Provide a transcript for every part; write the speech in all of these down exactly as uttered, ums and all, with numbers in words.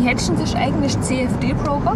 hedgen sich eigentlich C F D-Broker?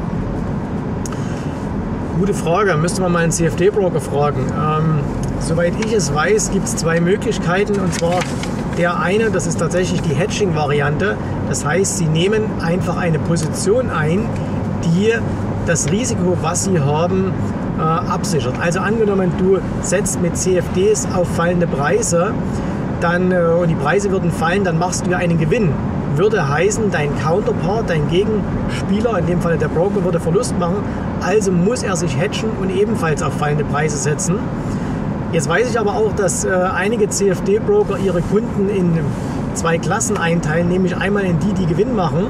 Gute Frage, müsste man mal einen C F D-Broker fragen. Ähm, soweit ich es weiß, gibt es zwei Möglichkeiten. Und zwar der eine, das ist tatsächlich die Hedging-Variante. Das heißt, Sie nehmen einfach eine Position ein, die das Risiko, was Sie haben, äh, absichert. Also angenommen, du setzt mit C F Ds auf fallende Preise, dann, äh, und die Preise würden fallen, dann machst du ja einen Gewinn. Würde heißen, dein Counterpart, dein Gegenspieler, in dem Fall der Broker, würde Verlust machen. Also muss er sich hedgen und ebenfalls auf fallende Preise setzen. Jetzt weiß ich aber auch, dass äh, einige C F D-Broker ihre Kunden in zwei Klassen einteilen, nämlich einmal in die, die Gewinn machen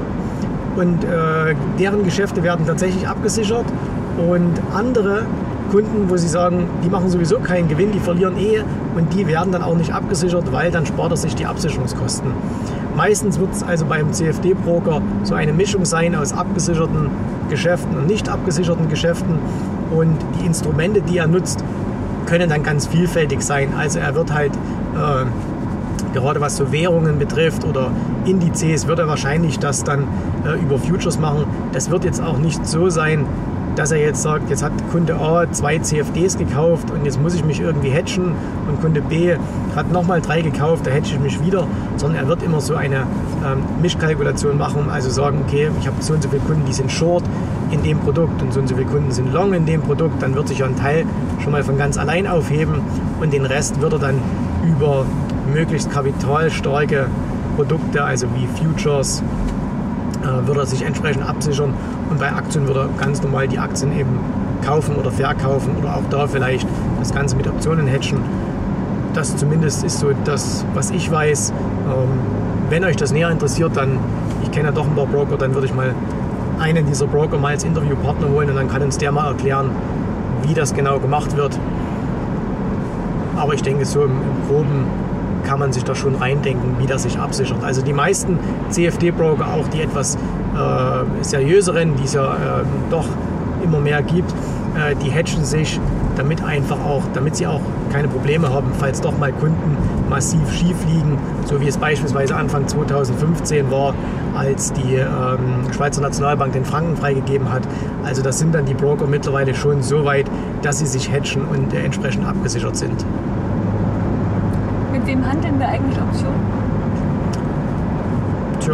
und äh, deren Geschäfte werden tatsächlich abgesichert, und andere Kunden, wo sie sagen, die machen sowieso keinen Gewinn, die verlieren eh, und die werden dann auch nicht abgesichert, weil dann spart er sich die Absicherungskosten. Meistens wird es also beim C F D-Broker so eine Mischung sein aus abgesicherten Geschäften und nicht abgesicherten Geschäften, und die Instrumente, die er nutzt, können dann ganz vielfältig sein. Also er wird halt, äh, gerade was so Währungen betrifft oder Indizes, wird er wahrscheinlich das dann äh, über Futures machen. Das wird jetzt auch nicht so sein, dass er jetzt sagt, jetzt hat Kunde A zwei C F Ds gekauft und jetzt muss ich mich irgendwie hedgen, und Kunde B hat nochmal drei gekauft, da hedge ich mich wieder, sondern er wird immer so eine ähm, Mischkalkulation machen, also sagen, okay, ich habe so und so viele Kunden, die sind short in dem Produkt und so und so viele Kunden sind long in dem Produkt, dann wird sich ja ein Teil schon mal von ganz allein aufheben, und den Rest wird er dann über möglichst kapitalstarke Produkte, also wie Futures, äh, würde er sich entsprechend absichern, und bei Aktien würde er ganz normal die Aktien eben kaufen oder verkaufen oder auch da vielleicht das Ganze mit Optionen hedgen. Das zumindest ist so das, was ich weiß. Ähm, wenn euch das näher interessiert, dann, ich kenne ja doch ein paar Broker, dann würde ich mal einen dieser Broker mal als Interviewpartner holen, und dann kann uns der mal erklären, wie das genau gemacht wird. Aber ich denke, so im, im Groben kann man sich da schon reindenken, wie das sich absichert. Also die meisten C F D-Broker, auch die etwas äh, seriöseren, die es ja äh, doch immer mehr gibt, äh, die hedgen sich, damit einfach auch, damit sie auch keine Probleme haben, falls doch mal Kunden massiv schief liegen, so wie es beispielsweise Anfang zweitausendfünfzehn war, als die ähm, Schweizer Nationalbank den Franken freigegeben hat. Also das sind dann die Broker mittlerweile schon so weit, dass sie sich hedgen und äh, entsprechend abgesichert sind. Mit wem handeln wir eigentlich Optionen? Tja,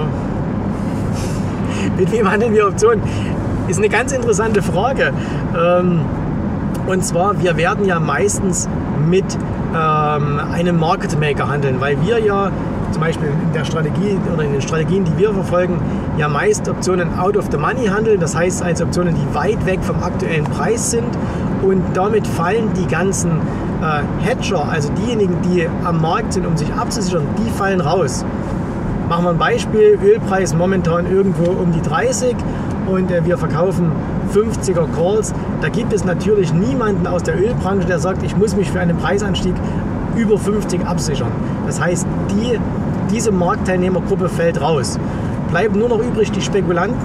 mit wem handeln wir Optionen? Ist eine ganz interessante Frage. Ähm, und zwar, wir werden ja meistens mit ähm, einem Market Maker handeln, weil wir ja zum Beispiel in der Strategie oder in den Strategien, die wir verfolgen, ja meist Optionen out of the money handeln. Das heißt also Optionen, die weit weg vom aktuellen Preis sind, und damit fallen die ganzen äh, Hedger, also diejenigen, die am Markt sind, um sich abzusichern, die fallen raus. Machen wir ein Beispiel, Ölpreis momentan irgendwo um die dreißig, und äh, wir verkaufen fünfziger Calls. Da gibt es natürlich niemanden aus der Ölbranche, der sagt, ich muss mich für einen Preisanstieg über fünfzig absichern. Das heißt, die, diese Marktteilnehmergruppe fällt raus. Bleiben nur noch übrig die Spekulanten.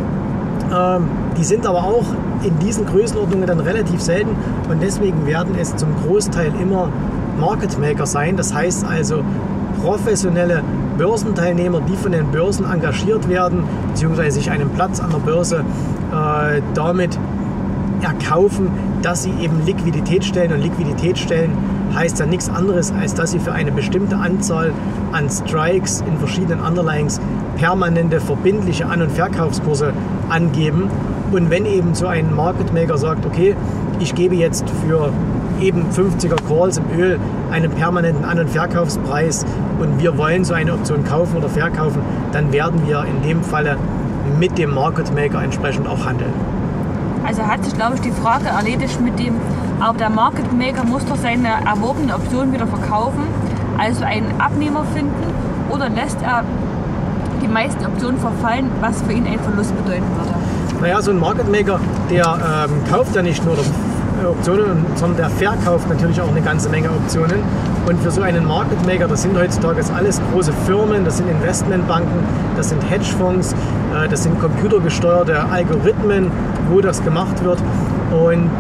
Ähm, die sind aber auch in diesen Größenordnungen dann relativ selten, und deswegen werden es zum Großteil immer Market Maker sein. Das heißt also professionelle Börsenteilnehmer, die von den Börsen engagiert werden, beziehungsweise sich einen Platz an der Börse äh, damit erkaufen, dass sie eben Liquidität stellen. Und Liquidität stellen heißt ja nichts anderes, als dass sie für eine bestimmte Anzahl an Strikes in verschiedenen Underlyings permanente verbindliche An- und Verkaufskurse angeben. Und wenn eben so ein Market Maker sagt, okay, ich gebe jetzt für eben fünfziger Calls im Öl einen permanenten An- und Verkaufspreis, und wir wollen so eine Option kaufen oder verkaufen, dann werden wir in dem Falle mit dem Market Maker entsprechend auch handeln. Also hat sich, glaube ich, die Frage erledigt mit dem, aber der Market Maker muss doch seine erworbene Option wieder verkaufen, also einen Abnehmer finden, oder lässt er die meisten Optionen verfallen, was für ihn einen Verlust bedeuten würde? Naja, so ein Market Maker, der ähm, kauft ja nicht nur Optionen, sondern der verkauft natürlich auch eine ganze Menge Optionen. Und für so einen Market Maker, das sind heutzutage alles große Firmen, das sind Investmentbanken, das sind Hedgefonds, äh, das sind computergesteuerte Algorithmen, wo das gemacht wird. Und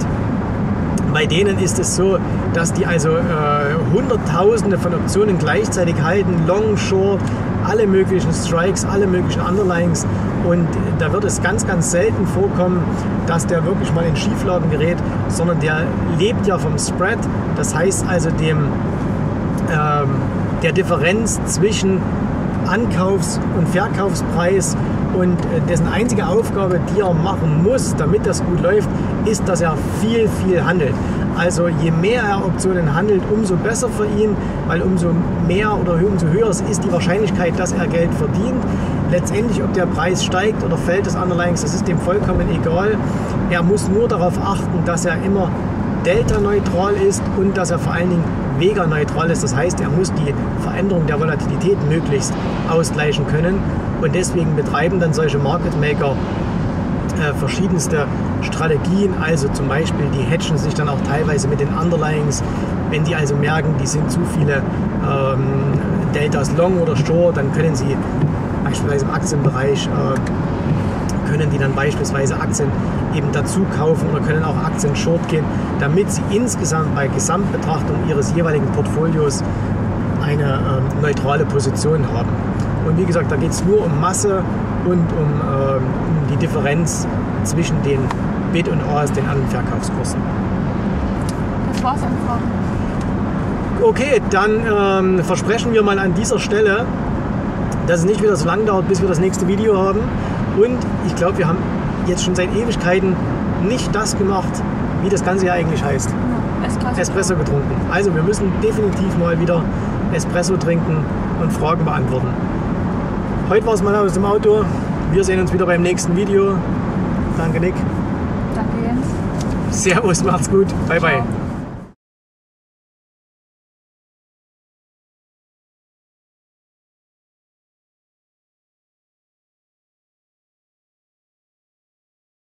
bei denen ist es so, dass die also äh, Hunderttausende von Optionen gleichzeitig halten, Long, Short, alle möglichen Strikes, alle möglichen Underlyings und da wird es ganz, ganz selten vorkommen, dass der wirklich mal in Schieflagen gerät, sondern der lebt ja vom Spread, das heißt also dem, ähm, der Differenz zwischen Ankaufs- und Verkaufspreis und dessen einzige Aufgabe, die er machen muss, damit das gut läuft, ist, dass er viel, viel handelt. Also je mehr er Optionen handelt, umso besser für ihn, weil umso mehr oder umso höher ist die Wahrscheinlichkeit, dass er Geld verdient. Letztendlich, ob der Preis steigt oder fällt des Underlyings, das ist dem vollkommen egal. Er muss nur darauf achten, dass er immer delta-neutral ist und dass er vor allen Dingen vega-neutral ist. Das heißt, er muss die Veränderung der Volatilität möglichst ausgleichen können. Und deswegen betreiben dann solche Market Maker äh, verschiedenste Strategien. Also zum Beispiel, die hedgen sich dann auch teilweise mit den Underlyings. Wenn die also merken, die sind zu viele ähm, Deltas long oder short, dann können sie beispielsweise im Aktienbereich äh, können die dann beispielsweise Aktien eben dazu kaufen oder können auch Aktien short gehen, damit sie insgesamt bei Gesamtbetrachtung ihres jeweiligen Portfolios eine äh, neutrale Position haben. Und wie gesagt, da geht es nur um Masse und um, äh, um die Differenz zwischen den Bid und Ask, den An- und Verkaufskursen. Das war's an Fragen. Okay, dann ähm, versprechen wir mal an dieser Stelle, dass es nicht wieder so lange dauert, bis wir das nächste Video haben. Und ich glaube, wir haben jetzt schon seit Ewigkeiten nicht das gemacht, wie das Ganze ja eigentlich heißt. Espresso. Espresso getrunken. Also wir müssen definitiv mal wieder Espresso trinken und Fragen beantworten. Heute war es mal aus dem Auto. Wir sehen uns wieder beim nächsten Video. Danke, Nick. Danke, Jens. Servus, macht's gut. Bye, bye. Ciao.